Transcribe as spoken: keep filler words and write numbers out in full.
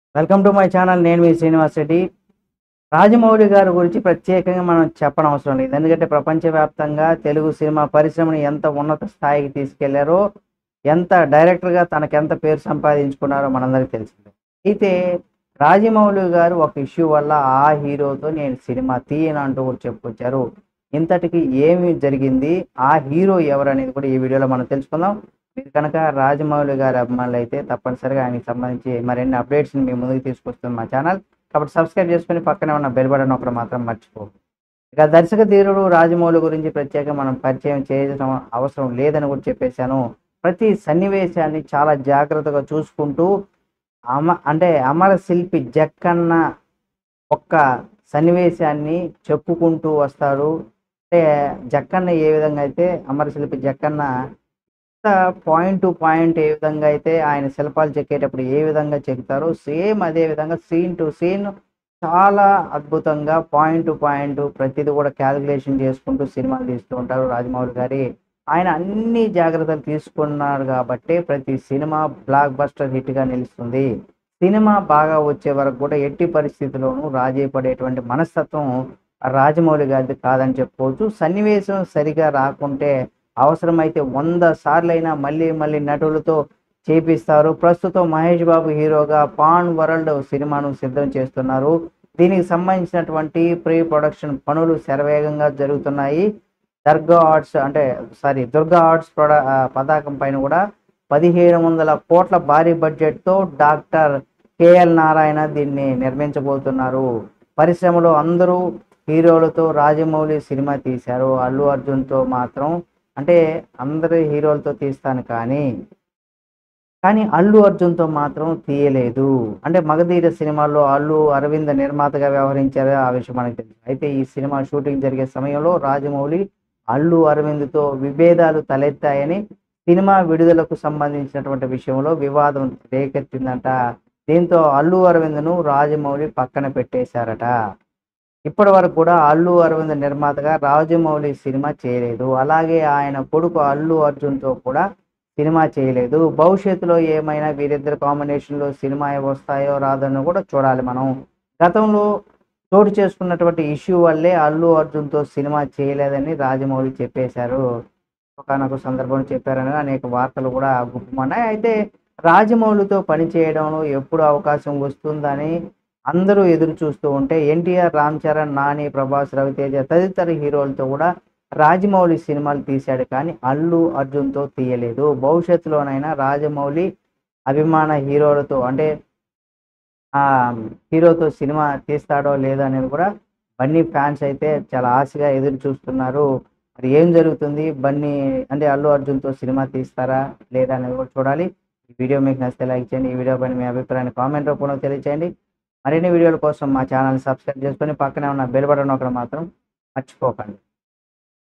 Welcome to my channel. నేను మీ శ్రీనివాస్ రెడ్డి. రాజమౌళి గారి గురించి ప్రత్యేకంగా మనం చెప్పనవసరం లేదు. ఎందుకంటే ప్రపంచవ్యాప్తంగా తెలుగు సినిమా పరిశ్రమని ఎంత ఉన్నత స్థాయికి తీసుకెళ్లారో, ఎంత డైరెక్టర్‌గా తనకెంత పేరు సంపాదించుకున్నారో మనందరికీ తెలిసిందే. అయితే రాజమౌళి గారు ఒక ఇష్యూ వల్ల ఆ హీరోతో నేను సినిమా తీయను అంటూ కూడా చెప్పుకొచ్చారు. ఇంతటికి ఏమి జరిగింది? ఆ హీరో ఎవరనేది కూడా ఈ వీడియోలో మనం తెలుసుకుందాం. మీరు కనుక రాజమౌళి గారి అభిమానులైతే తప్పనిసరిగా ఆయనకి సంబంధించి మరిన్ని అప్డేట్స్‌ని మీ ముందుకు తీసుకొస్తుంది మా ఛానల్. కాబట్టి సబ్స్క్రైబ్ చేసుకొని పక్కనే ఉన్న బెల్ బటన్ నొక్కడం మాత్రం మర్చిపోవద్దు. ఇక దర్శక ధీరుడు రాజమౌళి గురించి ప్రత్యేకంగా మనం పరిచయం చేయడం అవసరం లేదని కూడా చెప్పేశాను. ప్రతి సన్నివేశాన్ని చాలా జాగ్రత్తగా చూసుకుంటూ అమ అంటే అమరశిల్పి జక్కన్న ఒక్క సన్నివేశాన్ని చెప్పుకుంటూ వస్తారు. అంటే జక్కన్న ఏ విధంగా అయితే అమరశిల్పి జక్కన్న పాయింట్ టు పాయింట్ ఏ విధంగా అయితే ఆయన శిల్పాలు చెక్కేటప్పుడు ఏ విధంగా చెక్కుతారో సేమ్ అదే విధంగా సీన్ టు సీన్ చాలా అద్భుతంగా పాయింట్ టు పాయింట్ ప్రతిదీ కూడా క్యాలిక్యులేషన్ చేసుకుంటూ సినిమాలు తీస్తూ ఉంటారు రాజమౌళి గారి. ఆయన అన్ని జాగ్రత్తలు తీసుకున్నారు కాబట్టి ప్రతి సినిమా బ్లాక్ బస్టర్ హిట్గా నిలుస్తుంది. సినిమా బాగా వచ్చే వరకు కూడా ఎట్టి పరిస్థితుల్లోనూ రాజీ పడేటువంటి మనస్తత్వం రాజమౌళి గారిది కాదని చెప్పుకోవచ్చు. సన్నివేశం సరిగా రాకుంటే అవసరమైతే వంద సార్లైనా మళ్ళీ మళ్ళీ నటులతో చేపిస్తారు. ప్రస్తుతం మహేష్ బాబు హీరోగా పాన్ వరల్డ్ సినిమాను సిద్ధం చేస్తున్నారు. దీనికి సంబంధించినటువంటి ప్రీ ప్రొడక్షన్ పనులు శరవేగంగా జరుగుతున్నాయి. దర్గా ఆర్ట్స్ అంటే సారీ దుర్గా ఆర్ట్స్ ప్రొడ పతాకం పైన కూడా పదిహేను వందల కోట్ల భారీ బడ్జెట్తో డాక్టర్ కేఎల్ నారాయణ దీన్ని నిర్మించబోతున్నారు. పరిశ్రమలో అందరూ హీరోలతో రాజమౌళి సినిమా తీశారు. అల్లు అర్జున్తో మాత్రం అంటే అందరి హీరోలతో తీస్తాను కానీ కానీ అల్లు అర్జున్తో మాత్రం తీయలేదు. అంటే మగధీర సినిమాలో అల్లు అరవింద్ నిర్మాతగా వ్యవహరించారు. ఆ విషయం మనకు తెలుసు. అయితే ఈ సినిమా షూటింగ్ జరిగే సమయంలో రాజమౌళి అల్లు అరవింద్తో విభేదాలు తలెత్తాయని సినిమా విడుదలకు సంబంధించినటువంటి విషయంలో వివాదం రేకెత్తిందంట. దీంతో అల్లు అరవింద్ను రాజమౌళి పక్కన పెట్టేశారట. ఇప్పటి వరకు కూడా అల్లు అరవింద్ నిర్మాతగా రాజమౌళి సినిమా చేయలేదు. అలాగే ఆయన కొడుకు అల్లు అర్జున్తో కూడా సినిమా చేయలేదు. భవిష్యత్తులో ఏమైనా వీరిద్దరు కాంబినేషన్లో సినిమా వస్తాయో రాదని కూడా చూడాలి మనం. గతంలో చోటు చేసుకున్నటువంటి ఇష్యూ వల్లే అల్లు అర్జున్తో సినిమా చేయలేదని రాజమౌళి చెప్పేశారు. ఒకానొక సందర్భంలో చెప్పారని అనేక వార్తలు కూడా గుప్పమన్నాయి. అయితే రాజమౌళితో పనిచేయడంలో ఎప్పుడు అవకాశం వస్తుందని అందరూ ఎదురు చూస్తూ ఉంటే ఎన్టీఆర్, రామ్ చరణ్, నాని, ప్రభాస్, రవితేజ తదితర హీరోలతో కూడా రాజమౌళి సినిమాలు తీశాడు కానీ అల్లు అర్జున్తో తీయలేదు. భవిష్యత్తులోనైనా రాజమౌళి అభిమాన హీరోలతో అంటే ఆ హీరోతో సినిమా తీస్తాడో లేదో అనేది కూడా బన్నీ ఫ్యాన్స్ అయితే చాలా ఆశగా ఎదురు చూస్తున్నారు. మరి ఏం జరుగుతుంది? బన్నీ అంటే అల్లు అర్జున్తో సినిమా తీస్తారా లేదా అనేది కూడా చూడాలి. ఈ వీడియో మీకు నచ్చితే లైక్ చేయండి. ఈ వీడియో పైన మీ అభిప్రాయాన్ని కామెంట్ రూపంలో తెలియచేయండి. మరిన్ని వీడియోల కోసం మా ఛానల్ సబ్స్క్రైబ్ చేసుకొని పక్కనే ఉన్న బెల్ బటన్ నొక్కడం మాత్రం మర్చిపోకండి.